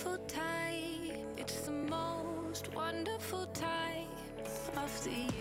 wonderful time. It's the most wonderful time of the year.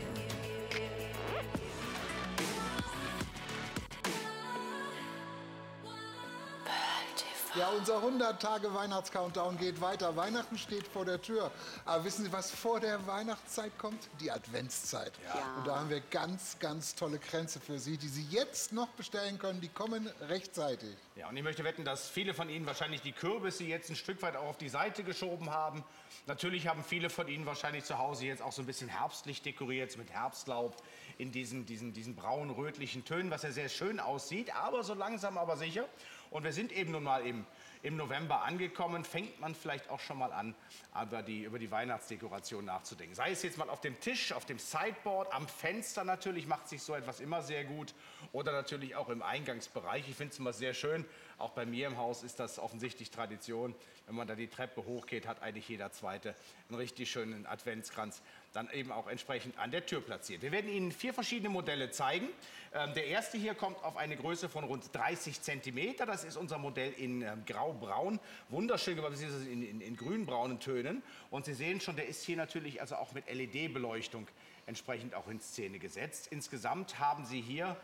Ja, unser 100-Tage-Weihnachts-Countdown geht weiter. Weihnachten steht vor der Tür. Aber wissen Sie, was vor der Weihnachtszeit kommt? Die Adventszeit. Ja. Und da haben wir ganz, ganz tolle Kränze für Sie, die Sie jetzt noch bestellen können. Die kommen rechtzeitig. Ja, und ich möchte wetten, dass viele von Ihnen wahrscheinlich die Kürbisse jetzt ein Stück weit auch auf die Seite geschoben haben. Natürlich haben viele von Ihnen wahrscheinlich zu Hause jetzt auch so ein bisschen herbstlich dekoriert mit Herbstlaub in diesen braun-rötlichen Tönen, was ja sehr schön aussieht, aber so langsam aber sicher. Und wir sind eben nun mal im November angekommen, fängt man vielleicht auch schon mal an, über die Weihnachtsdekoration nachzudenken. Sei es jetzt mal auf dem Tisch, auf dem Sideboard, am Fenster natürlich, macht sich so etwas immer sehr gut. Oder natürlich auch im Eingangsbereich. Ich finde es immer sehr schön. Auch bei mir im Haus ist das offensichtlich Tradition. Wenn man da die Treppe hochgeht, hat eigentlich jeder Zweite einen richtig schönen Adventskranz dann eben auch entsprechend an der Tür platziert. Wir werden Ihnen 4 verschiedene Modelle zeigen. Der erste hier kommt auf eine Größe von rund 30 cm. Das ist unser Modell in grau-braun. Wunderschön gemacht, in grün-braunen Tönen. Und Sie sehen schon, der ist hier natürlich also auch mit LED-Beleuchtung entsprechend auch in Szene gesetzt. Insgesamt haben Sie hier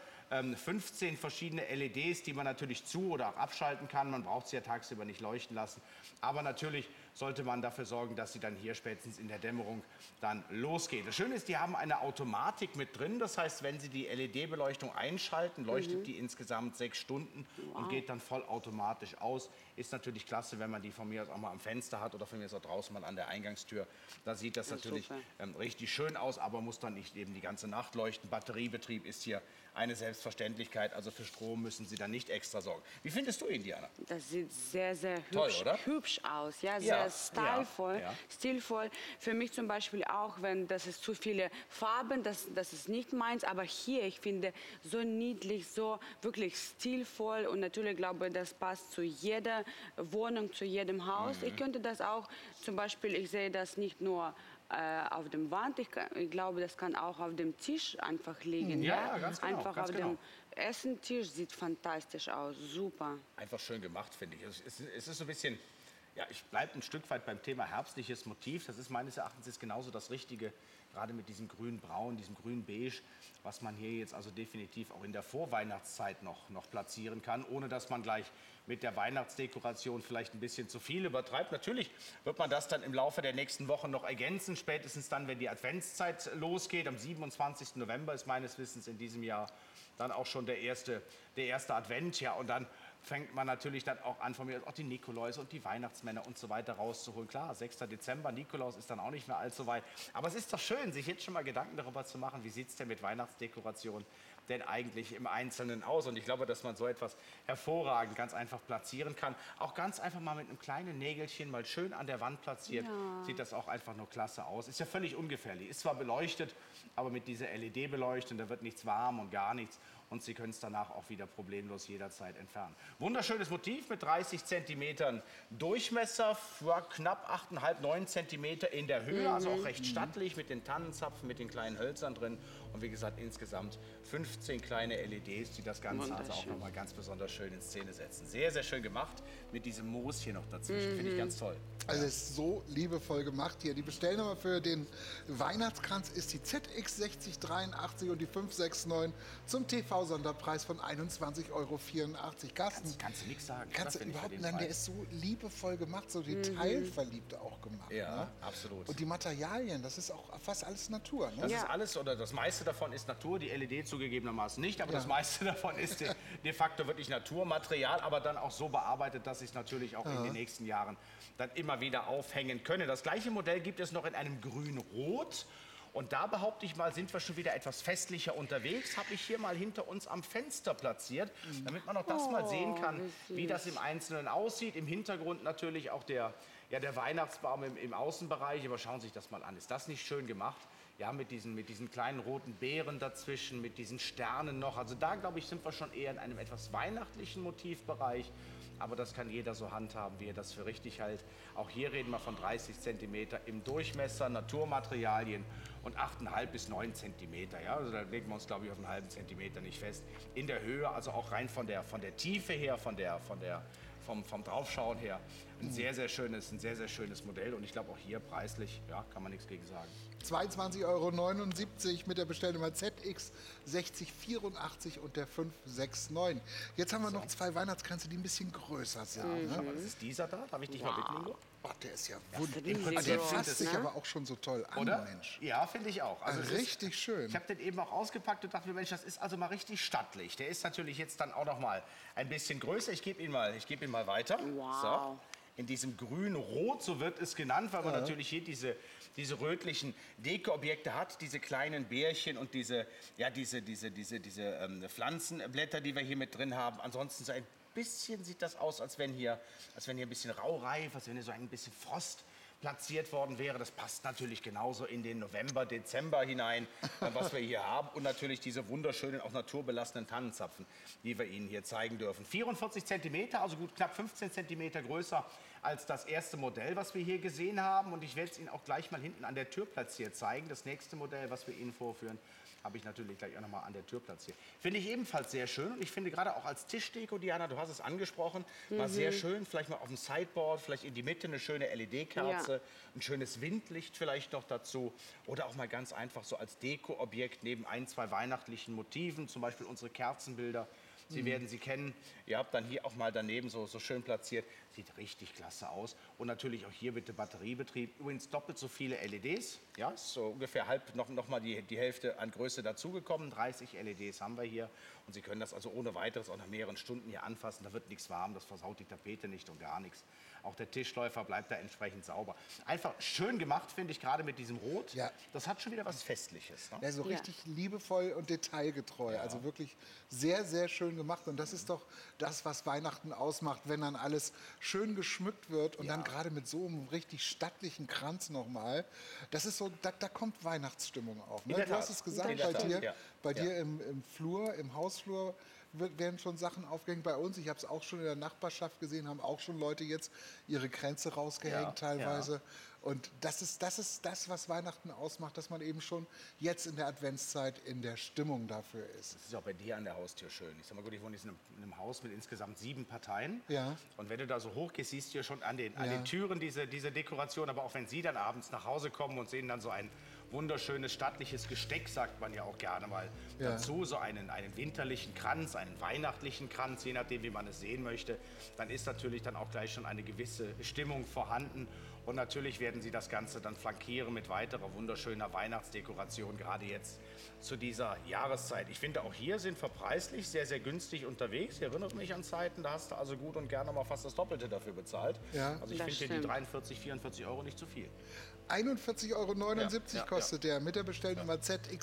15 verschiedene LEDs, die man natürlich zu- oder auch abschalten kann. Man braucht sie ja tagsüber nicht leuchten lassen. Aber natürlich sollte man dafür sorgen, dass sie dann hier spätestens in der Dämmerung dann losgehen. Das Schöne ist, die haben eine Automatik mit drin. Das heißt, wenn Sie die LED-Beleuchtung einschalten, leuchtet die insgesamt 6 Stunden und geht dann vollautomatisch aus. Ist natürlich klasse, wenn man die von mir aus auch mal am Fenster hat oder von mir aus auch draußen mal an der Eingangstür. Da sieht das natürlich richtig schön aus, aber muss dann nicht eben die ganze Nacht leuchten. Batteriebetrieb ist hier eine Selbstverständlichkeit. Also für Strom müssen Sie dann nicht extra sorgen. Wie findest du ihn, Diana? Das sieht sehr, sehr hübsch, Toll, oder? hübsch aus. Ja, sehr stilvoll, ja. stilvoll. Für mich zum Beispiel auch, wenn das ist zu viele Farben, das ist nicht meins. Aber hier, ich finde, so niedlich, so wirklich stilvoll. Und natürlich glaube ich, das passt zu jeder Wohnung, zu jedem Haus. Ich könnte das auch, zum Beispiel, ich sehe das nicht nur auf dem Wand, ich glaube, das kann auch auf dem Tisch einfach liegen. Ja, ganz genau. Einfach ganz auf dem Essentisch, sieht fantastisch aus, super. Einfach schön gemacht, finde ich. Es ist so ein bisschen, ja, ich bleibe ein Stück weit beim Thema herbstliches Motiv. Das ist meines Erachtens ist genauso das Richtige, gerade mit diesem grün-braun, diesem grün-beige, was man hier jetzt also definitiv auch in der Vorweihnachtszeit noch platzieren kann, ohne dass man gleich mit der Weihnachtsdekoration vielleicht ein bisschen zu viel übertreibt. Natürlich wird man das dann im Laufe der nächsten Wochen noch ergänzen, spätestens dann, wenn die Adventszeit losgeht. Am 27. November ist meines Wissens in diesem Jahr dann auch schon der erste Advent. Ja, und dann fängt man natürlich dann auch an, von mir auch die Nikoläuse und die Weihnachtsmänner und so weiter rauszuholen. Klar, 6. Dezember, Nikolaus ist dann auch nicht mehr allzu weit. Aber es ist doch schön, sich jetzt schon mal Gedanken darüber zu machen, wie sieht es denn mit Weihnachtsdekoration denn eigentlich im Einzelnen aus? Und ich glaube, dass man so etwas hervorragend ganz einfach platzieren kann. Auch ganz einfach mal mit einem kleinen Nägelchen mal schön an der Wand platziert, sieht das auch einfach nur klasse aus. Ist ja völlig ungefährlich. Ist zwar beleuchtet, aber mit dieser LED-Beleuchtung, da wird nichts warm und gar nichts. Und Sie können es danach auch wieder problemlos jederzeit entfernen. Wunderschönes Motiv mit 30 cm Durchmesser, knapp 8,5, 9 cm in der Höhe. Also auch recht stattlich mit den Tannenzapfen, mit den kleinen Hölzern drin. Und wie gesagt, insgesamt 15 kleine LEDs, die das Ganze also auch nochmal ganz besonders schön in Szene setzen. Sehr, sehr schön gemacht mit diesem Moos hier noch dazwischen. Finde ich ganz toll. Also es ist so liebevoll gemacht hier. Die Bestellnummer für den Weihnachtskranz ist die ZX6083 und die 569 zum TV-Sonderpreis von 21,84 €. Carsten, Kannst du nichts sagen. kannst du überhaupt, nein, der ist so liebevoll gemacht, so detailverliebt auch gemacht. Ja, ne? absolut. Und die Materialien, das ist auch fast alles Natur. Ne? Das ist alles, oder das meiste davon ist Natur, die LED zugegebenermaßen nicht, aber das meiste davon ist de facto wirklich Naturmaterial, aber dann auch so bearbeitet, dass ich es natürlich auch in den nächsten Jahren dann immer wieder aufhängen können. Das gleiche Modell gibt es noch in einem Grün-Rot. Und da behaupte ich mal, sind wir schon wieder etwas festlicher unterwegs. Habe ich hier mal hinter uns am Fenster platziert, damit man auch das mal sehen kann, wie das im Einzelnen aussieht. Im Hintergrund natürlich auch der Weihnachtsbaum im Außenbereich. Aber schauen Sie sich das mal an. Ist das nicht schön gemacht? Ja, mit diesen kleinen roten Beeren dazwischen, mit diesen Sternen noch. Also da, glaube ich, sind wir schon eher in einem etwas weihnachtlichen Motivbereich. Aber das kann jeder so handhaben, wie er das für richtig hält. Auch hier reden wir von 30 cm im Durchmesser, Naturmaterialien und 8,5 bis 9 cm. Ja? Also da legen wir uns, glaube ich, auf einen halben Zentimeter nicht fest. In der Höhe, also auch rein von der Tiefe her, vom Draufschauen her, ein sehr, sehr schönes Modell. Und ich glaube auch hier preislich, ja, kann man nichts gegen sagen. 22,79 € mit der Bestellnummer ZX6084 und der 569. Jetzt haben wir noch zwei Weihnachtskränze, die ein bisschen größer sind. Ne? Aber das ist dieser da, darf ich dich mal bitten, Ingo? Oh, der ist ja Im wunderbar. Prinzip Der so, fasst sich ne? aber auch schon so toll an, Oder? Mensch. Ja, finde ich auch. Also es ist- Richtig schön. Ich habe den eben auch ausgepackt und dachte mir, Mensch, das ist also mal richtig stattlich. Der ist natürlich jetzt dann auch noch mal ein bisschen größer. Ich gebe ihn mal weiter. Wow. So. In diesem grün-rot, so wird es genannt, weil man natürlich hier diese rötlichen Dekoobjekte hat, diese kleinen Bärchen und diese Pflanzenblätter, die wir hier mit drin haben. Ansonsten so ein bisschen sieht das aus, als wenn hier ein bisschen raureif, als wenn hier so ein bisschen Frost platziert worden wäre. Das passt natürlich genauso in den November, Dezember hinein, was wir hier haben. Und natürlich diese wunderschönen, auch naturbelassenen Tannenzapfen, die wir Ihnen hier zeigen dürfen. 44 cm, also gut knapp 15 cm größer als das erste Modell, was wir hier gesehen haben. Und ich werde es Ihnen auch gleich mal hinten an der Tür platziert zeigen. Das nächste Modell, was wir Ihnen vorführen, habe ich natürlich gleich auch noch mal an der Tür platziert. Finde ich ebenfalls sehr schön. Und ich finde gerade auch als Tischdeko, Diana, du hast es angesprochen, war sehr schön. Vielleicht mal auf dem Sideboard, vielleicht in die Mitte eine schöne LED-Kerze, ein schönes Windlicht vielleicht noch dazu. Oder auch mal ganz einfach so als Dekoobjekt neben ein, zwei weihnachtlichen Motiven, zum Beispiel unsere Kerzenbilder. Sie werden sie kennen. Ihr habt dann hier auch mal daneben so schön platziert. Sieht richtig klasse aus. Und natürlich auch hier bitte Batteriebetrieb. Übrigens doppelt so viele LEDs. Ja, ist so ungefähr noch mal die Hälfte an Größe dazugekommen. 30 LEDs haben wir hier. Und Sie können das also ohne weiteres auch nach mehreren Stunden hier anfassen. Da wird nichts warm, das versaut die Tapete nicht und gar nichts. Auch der Tischläufer bleibt da entsprechend sauber. Einfach schön gemacht, finde ich, gerade mit diesem Rot. Ja. Das hat schon wieder was Festliches. Ne? Ja, so richtig liebevoll und detailgetreu. Also wirklich sehr, sehr schön gemacht. Und das ist doch das, was Weihnachten ausmacht, wenn dann alles schön geschmückt wird und dann gerade mit so einem richtig stattlichen Kranz nochmal. Das ist so, da kommt Weihnachtsstimmung auf. Ne? In der Du hast Tat. es gesagt, In der Tat, ja. bei dir im Flur, im Hausflur werden schon Sachen aufgehängt. Bei uns, ich habe es auch schon in der Nachbarschaft gesehen, haben auch schon Leute jetzt ihre Kränze rausgehängt teilweise. Und das ist das, was Weihnachten ausmacht, dass man eben schon jetzt in der Adventszeit in der Stimmung dafür ist. Das ist auch bei dir an der Haustür schön. Ich sag mal gut, ich wohne jetzt in einem Haus mit insgesamt 7 Parteien. Ja. Und wenn du da so hoch gehst, siehst du ja schon an den Türen diese Dekoration. Aber auch wenn sie dann abends nach Hause kommen und sehen dann so ein wunderschönes stattliches Gesteck, sagt man ja auch gerne mal dazu, so einen winterlichen Kranz, einen weihnachtlichen Kranz, je nachdem, wie man es sehen möchte, dann ist natürlich dann auch gleich schon eine gewisse Stimmung vorhanden. Und natürlich werden Sie das Ganze dann flankieren mit weiterer wunderschöner Weihnachtsdekoration, gerade jetzt zu dieser Jahreszeit. Ich finde, auch hier sind wir preislich sehr, sehr günstig unterwegs. Ich erinnere mich an Zeiten, da hast du also gut und gerne mal fast das Doppelte dafür bezahlt. Ja. Also ich Das finde hier die stimmt. 43, 44 € nicht zu viel. 41,79 € Ja, kostet der mit der Bestellnummer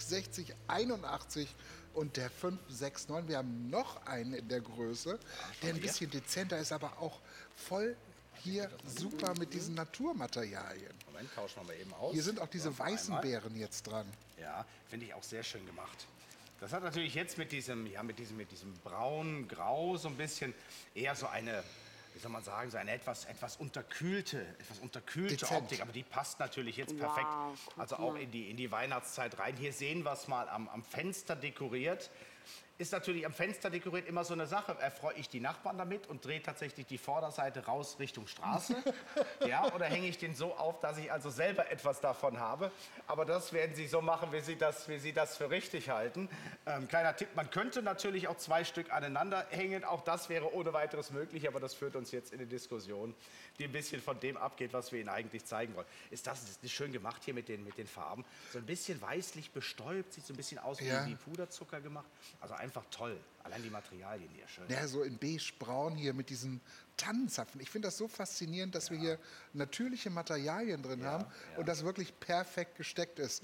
ZX6081 und der 569. Wir haben noch einen in der Größe, der ein bisschen dezenter ist, aber auch voll hier super mit diesen Naturmaterialien. Moment, tauschen wir mal eben aus. Hier sind auch diese So, weißen einmal. Beeren jetzt dran. Ja, finde ich auch sehr schön gemacht. Das hat natürlich jetzt mit diesem braun-grau so ein bisschen eher so eine, wie soll man sagen, so eine etwas unterkühlte Dezent. Optik. Aber die passt natürlich jetzt perfekt, guck also auch mal. in die Weihnachtszeit rein. Hier sehen wir es mal am Fenster dekoriert. Ist natürlich am Fenster dekoriert immer so eine Sache. Erfreue ich die Nachbarn damit und drehe tatsächlich die Vorderseite raus Richtung Straße? Ja, oder hänge ich den so auf, dass ich also selber etwas davon habe? Aber das werden Sie so machen, wie Sie das für richtig halten. Kleiner Tipp, man könnte natürlich auch 2 Stück aneinander hängen. Auch das wäre ohne weiteres möglich, aber das führt uns jetzt in eine Diskussion, die ein bisschen von dem abgeht, was wir Ihnen eigentlich zeigen wollen. Das ist schön gemacht hier mit den Farben. So ein bisschen weißlich bestäubt, sieht so ein bisschen aus wie Puderzucker gemacht. Also einfach toll. Allein die Materialien hier schön. Ja, so in beige-braun hier mit diesen Tannenzapfen. Ich finde das so faszinierend, dass wir hier natürliche Materialien drin haben und das wirklich perfekt gesteckt ist.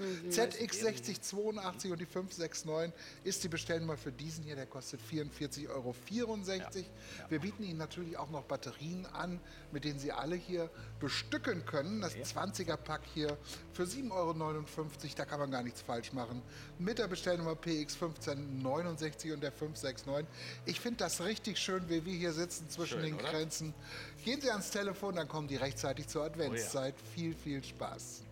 ZX6082 und die 569 ist die Bestellnummer für diesen hier. Der kostet 44,64 €. Wir bieten Ihnen natürlich auch noch Batterien an, mit denen Sie alle hier bestücken können. Das 20er-Pack hier für 7,59 €. Da kann man gar nichts falsch machen. Mit der Bestellnummer PX1569 und der 569. Ich finde das richtig schön, wie wir hier sitzen zwischen den oder? Grenzen. Gehen Sie ans Telefon, dann kommen die rechtzeitig zur Adventszeit. Viel, viel Spaß.